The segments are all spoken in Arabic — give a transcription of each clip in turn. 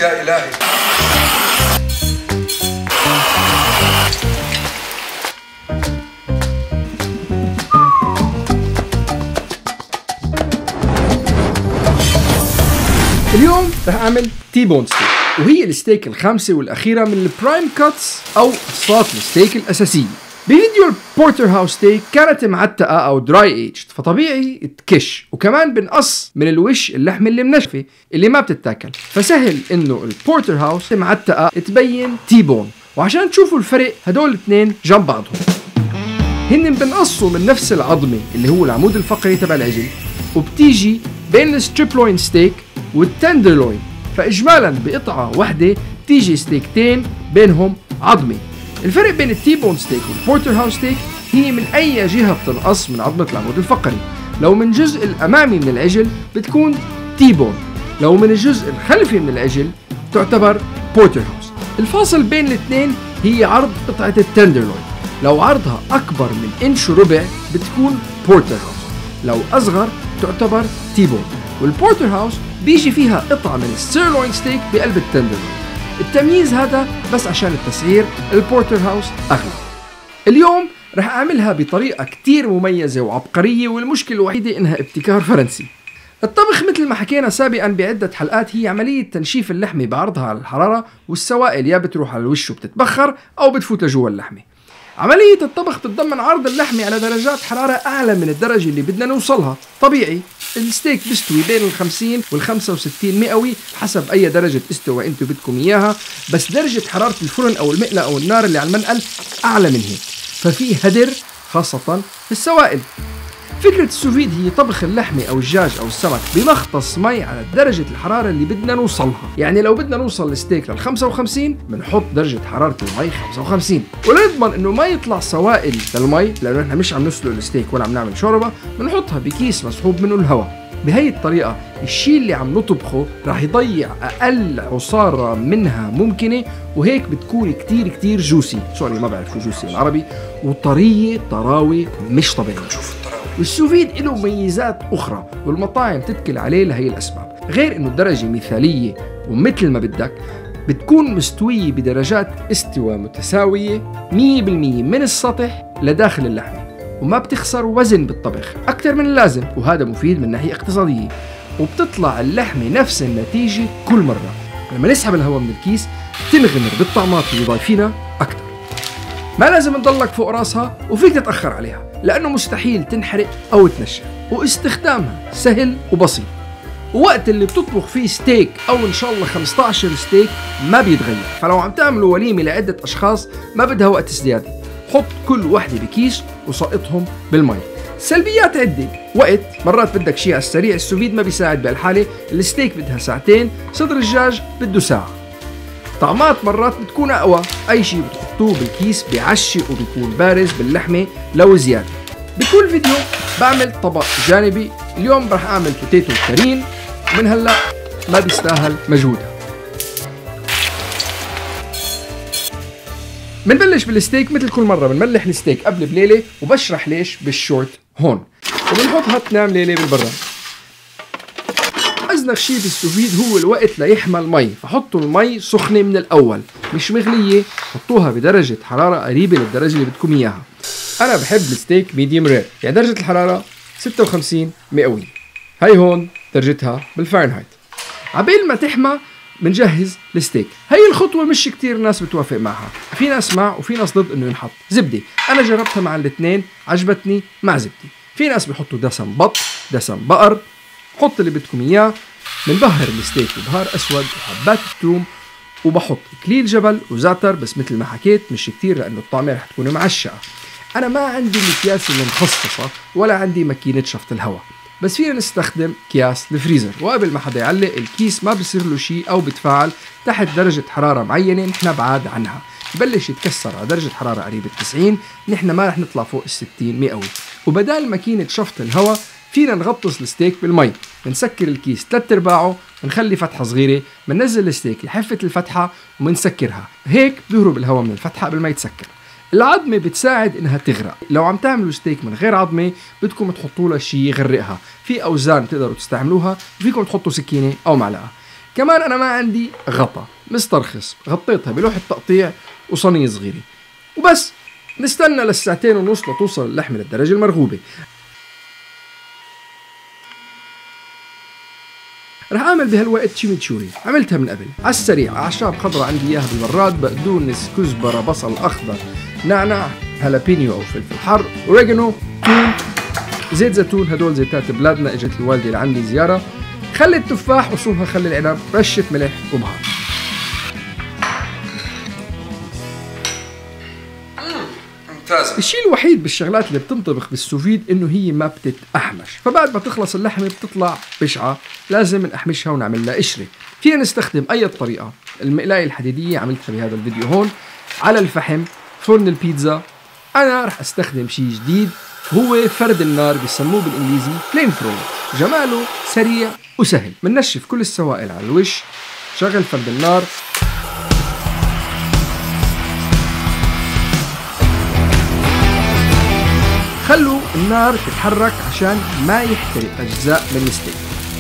يا إلهي. اليوم رح اعمل تي بون ستيك، وهي الستيك الخامسة والأخيرة من البرايم كاتس أو صوت الستيك الأساسية. بفيديو البورتر هاوس ستيك كانت معتقة أو دراي ايجد، فطبيعي تكش، وكمان بنقص من الوش اللحمة اللي منشفة اللي ما بتتاكل، فسهل إنه البورتر هاوس معتقة تبين تي بون. وعشان تشوفوا الفرق هدول الاثنين جنب بعضهم، هن بنقصوا من نفس العظمة اللي هو العمود الفقري تبع العجل، وبتيجي بين الستريبلوين ستيك والتندرلوين، فإجمالا بقطعة واحدة بتيجي ستيكتين بينهم عظمة. الفرق بين التي بون ستيك والبورتر هاوس ستيك هي من أي جهة بتنقص من عظمة العمود الفقري. لو من الجزء الأمامي من العجل بتكون تي بون، لو من الجزء الخلفي من العجل تعتبر بورتر هاوس. الفاصل بين الاثنين هي عرض قطعة التندرلوين، لو عرضها أكبر من إنش وربع بتكون بورتر هاوس، لو أصغر تعتبر تي بون. والبورتر هاوس بيجي فيها قطعة من السيرلوين ستيك بقلب التندرلوين. التمييز هذا بس عشان التسعير، البورتر هاوس أغلى. اليوم رح أعملها بطريقة كتير مميزة وعبقرية، والمشكلة الوحيدة إنها ابتكار فرنسي. الطبخ مثل ما حكينا سابقا بعدة حلقات هي عملية تنشيف اللحمة بعرضها على الحرارة، والسوائل يا بتروح على الوش وبتتبخر أو بتفوت لجوا اللحمة. عملية الطبخ بتتضمن عرض اللحمة على درجات حرارة أعلى من الدرجة اللي بدنا نوصلها. طبيعي الستيك بيستوي بين ال50 وال65 مئوي حسب أي درجة استوى أنتوا بدكم إياها، بس درجة حرارة الفرن أو المقلة أو النار اللي على المنقل أعلى من هيك، ففي هدر خاصة في السوائل. فكرة السوفيد هي طبخ اللحمة أو الدجاج أو السمك بمختص مي على درجة الحرارة اللي بدنا نوصلها. يعني لو بدنا نوصل الستيك لل55 بنحط درجة حرارة المي 55، ولنضمن إنه ما يطلع سوائل للمي، لأنه إحنا مش عم نسلق الستيك ولا عم نعمل شوربة، بنحطها بكيس مسحوب منه الهواء. بهي الطريقة الشيء اللي عم نطبخه راح يضيع أقل عصارة منها ممكنة، وهيك بتكون كتير جوسي، سوري ما بعرف شو جوسي بالعربي، وطرية طراوة مش طبيعية. والسوفيد له ميزات أخرى والمطاعم تتكل عليه لهي الأسباب، غير إنه الدرجة مثالية ومثل ما بدك بتكون مستوية بدرجات استواء متساوية 100% من السطح لداخل اللحمة، وما بتخسر وزن بالطبخ أكثر من اللازم، وهذا مفيد من ناحية اقتصادية. وبتطلع اللحمة نفس النتيجة كل مرة. لما نسحب الهواء من الكيس تنغمر بالطعمات اللي ضايفينها أكثر. ما لازم نضلك فوق راسها، وفيك تتأخر عليها لأنه مستحيل تنحرق أو تنشف، واستخدامها سهل وبسيط. ووقت اللي بتطبخ فيه ستيك أو إن شاء الله 15 ستيك ما بيتغير، فلو عم تعملوا وليمة لعدة أشخاص ما بدها وقت زيادة، حط كل وحدة بكيس وسقطهم بالمي. سلبيات عدة، وقت مرات بدك شيء على السريع، السوفيد ما بيساعد بهالحالة، الستيك بدها ساعتين، صدر الدجاج بده ساعة. طعمات مرات بتكون أقوى، أي شيء بتحطوه بالكيس بيعشق وبيكون بارز باللحمة لو زيادة. بكل فيديو بعمل طبق جانبي، اليوم رح أعمل بوتيتو كارين، ومن هلأ ما بيستاهل مجهودها. بنبلش بالستيك مثل كل مرة، بنملح الستيك قبل بليلة، وبشرح ليش بالشورت هون، وبنحطها تنام ليلة بالبراد. أزنخ شيء بالسوفيد هو الوقت ليحمل مي، فحطوا المي سخنة من الأول مش مغلية، حطوها بدرجة حرارة قريبة للدرجة اللي بدكم إياها. أنا بحب الستيك ميديوم رير، يعني درجة الحرارة 56 مئوية، هاي هون درجتها بالفahrenheit. عبين ما تحمى بنجهز الستيك. هاي الخطوة مش كتير ناس بتوافق معها، في ناس مع وفي ناس ضد إنه ينحط زبدة. أنا جربتها مع الاثنين عجبتني مع زبدة. في ناس بيحطوا دسم بط، دسم بقر، حط اللي بدكم إياه. بنبهر الستيك ببهار أسود وحبات الثوم، وبحط إكليل جبل وزعتر، بس مثل ما حكيت مش كتير لأنه الطعمة رح تكون معشقة. أنا ما عندي الأكياس المخصصة ولا عندي ماكينة شفط الهواء، بس فينا نستخدم أكياس الفريزر، وقبل ما حدا يعلق الكيس ما بصير له شيء أو بتفاعل تحت درجة حرارة معينة نحن بعاد عنها، ببلش يتكسر على درجة حرارة قريبة 90، نحن ما رح نطلع فوق 60 مئوي. وبدال ماكينة شفط الهواء فينا نغطس الستيك بالمي، بنسكر الكيس 3/4، بنخلي فتحة صغيرة، بننزل الستيك لحفة الفتحة وبنسكرها، هيك بيهرب الهواء من الفتحة قبل ما يتسكر. العظمة بتساعد انها تغرق، لو عم تعملوا ستيك من غير عظمة بدكم تحطوا لها شيء يغرقها، في اوزان تقدروا تستعملوها، وفيكم تحطوا سكينة او معلقة. كمان انا ما عندي غطا مسترخص، غطيتها بلوحة تقطيع وصينية صغيرة وبس. نستنى للساعتين ونص لتوصل اللحمة للدرجة المرغوبة. رح اعمل بهالوقت شيميتشوري، عملتها من قبل على السريع. اعشاب خضراء عندي اياها بالبراد، بقدونس، كزبره، بصل اخضر، نعناع، هالابينيو او فلفل حر، اوريجانو، توم، زيت زيتون. هدول زيتات بلادنا، اجت الوالده لعندي زياره. خلي التفاح، اصولها خلي العنب، رشه ملح وبهار. ممتازة. الشيء الوحيد بالشغلات اللي بتنطبخ بالسوفيد انه هي ما بتتأحمش، فبعد ما تخلص اللحمة بتطلع بشعة، لازم نحمشها ونعمل لها قشرة. فينا نستخدم اي طريقة. المقلاية الحديدية عملتها بهذا الفيديو هون، على الفحم، فرن البيتزا. انا رح استخدم شيء جديد، هو فرد النار، بيسموه بالانجليزي فليم ثرو. جماله سريع وسهل. بنشف كل السوائل على الوش، شغل فرد النار، خلوا النار تتحرك عشان ما يحترق أجزاء من الستيك.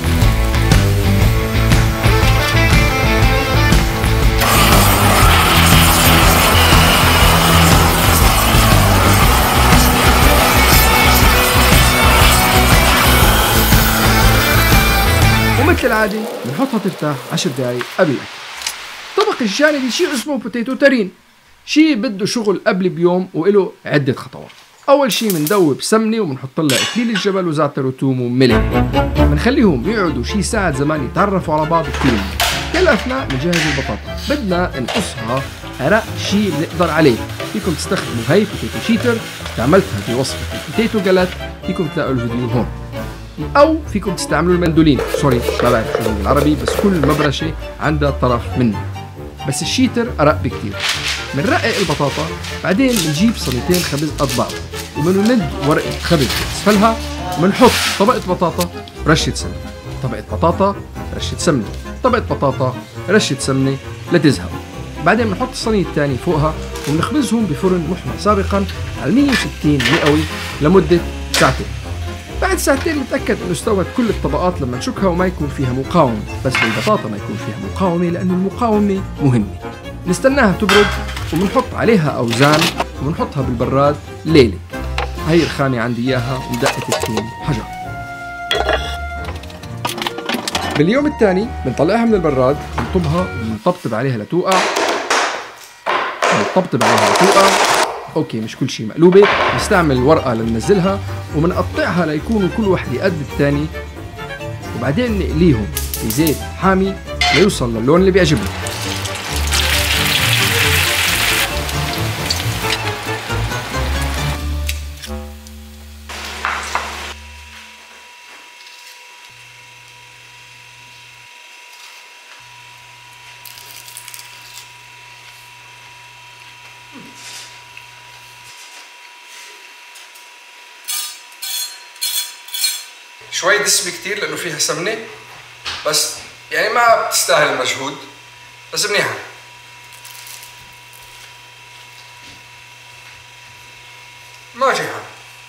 ومثل العادة بنحطها ترتاح 10 دقايق قبل الأكل. الطبق الجانبي شيء اسمه بوتيتو تارين، شيء بده شغل قبل بيوم وإله عدة خطوات. أول شي بندوب سمنة وبنحط لها إكليل الجبل وزعتر وتوم وملح، بنخليهم يقعدوا شي ساعة زمان يتعرفوا على بعض كتير. بالأثناء بنجهز البطاطا، بدنا نقصها أرق شي بنقدر عليه. فيكم تستخدموا هاي بوتيتو شيتر، استعملتها في وصفة البوتيتو جالات، فيكم تلاقوا الفيديو هون. أو فيكم تستعملوا المندولين، سوري ما بعرف شو هو بالعربي، بس كل مبرشة عندها طرف منه، بس الشيتر أرق بكتير. بنرقق البطاطا، بعدين بنجيب صينيتين خبز قد بعض وبنمد ورقة خبز بأسفلها، وبنحط طبقة بطاطا ورشة سمنة، طبقة بطاطا رشة سمنة، طبقة بطاطا رشة سمنة لتزهق. بعدين بنحط الصينية الثانية فوقها وبنخبزهم بفرن محمى سابقا على 160 مئوي لمدة ساعتين. بعد ساعتين نتأكد انه استوت كل الطبقات لما نشكها وما يكون فيها مقاومة، بس بالبطاطا ما يكون فيها مقاومة لأنه المقاومة مهمة. نستناها تبرد وبنحط عليها أوزان وبنحطها بالبراد ليلة. هاي الخامة عندي إياها ودقة الثوم حجر. باليوم الثاني بنطلعها من البراد، بنطبها وبنطبطب عليها لتوقع، اوكي مش كل شيء مقلوبة. نستعمل ورقة لننزلها وبنقطعها ليكونوا كل وحدة قد الثاني، وبعدين نقليهم بزيت حامي ليوصل للون اللي بيعجبنا. شوي دسمة كتير لأنه فيها سمنة، بس يعني ما بتستاهل المجهود، بس منيحة. ماشي حال.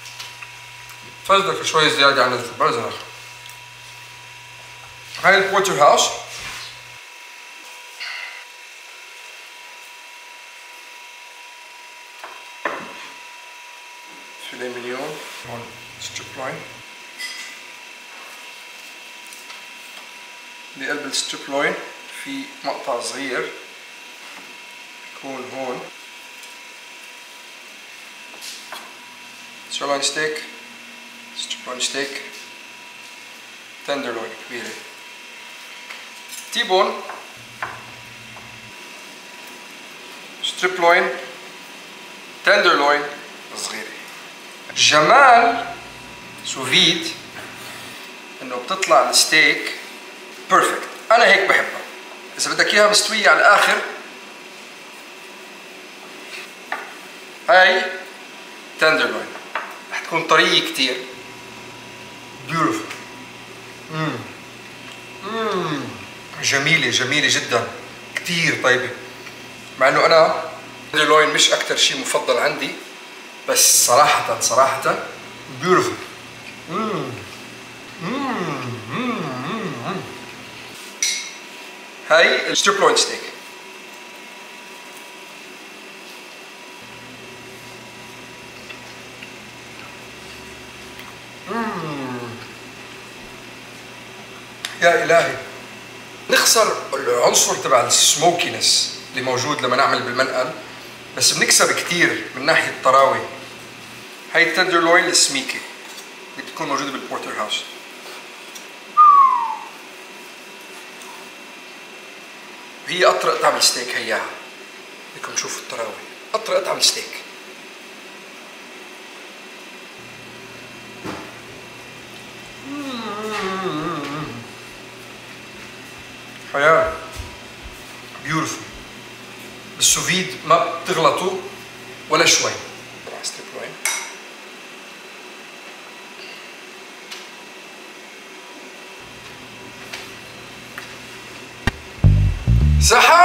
فزدك شوي زيادة عن البرزنخ. هاي البورتر هاوس. فيليه مليون، هون ستريب لاين. بقلب الستريب لاين في مقطع صغير يكون هون. سيرلاين ستيك، ستريب لاين ستيك، تندر لاين كبيرة، تيبون، ستريب لاين، تندر لاين صغيرة. جمال سوفيد انه بتطلع الستيك بيرفكت. انا هيك بحبها. اذا بدك اياها مستويه على الاخر، هاي تندر لاين رح تكون طريه كتير. بيوتيفول. جميله جدا، كتير طيبه. مع انه انا تندر لاين مش اكتر شيء مفضل عندي، بس صراحه بيوتيفول. هاي الستريب لوين ستيك. يا إلهي، نخسر العنصر تبع السموكينس اللي موجود لما نعمل بالمنقل، بس بنكسب كتير من ناحية الطراوة. هاي التندرلوين السميكة اللي بتكون موجودة بالبورتر هاوس. هي أطرى قطعة من الستيك هياها. بدكم تشوفوا الطراوة، أطرى قطعة من الستيك. حياة بيوتيفول. بالسوفيد ما بتغلطوا ولا شوي. صحة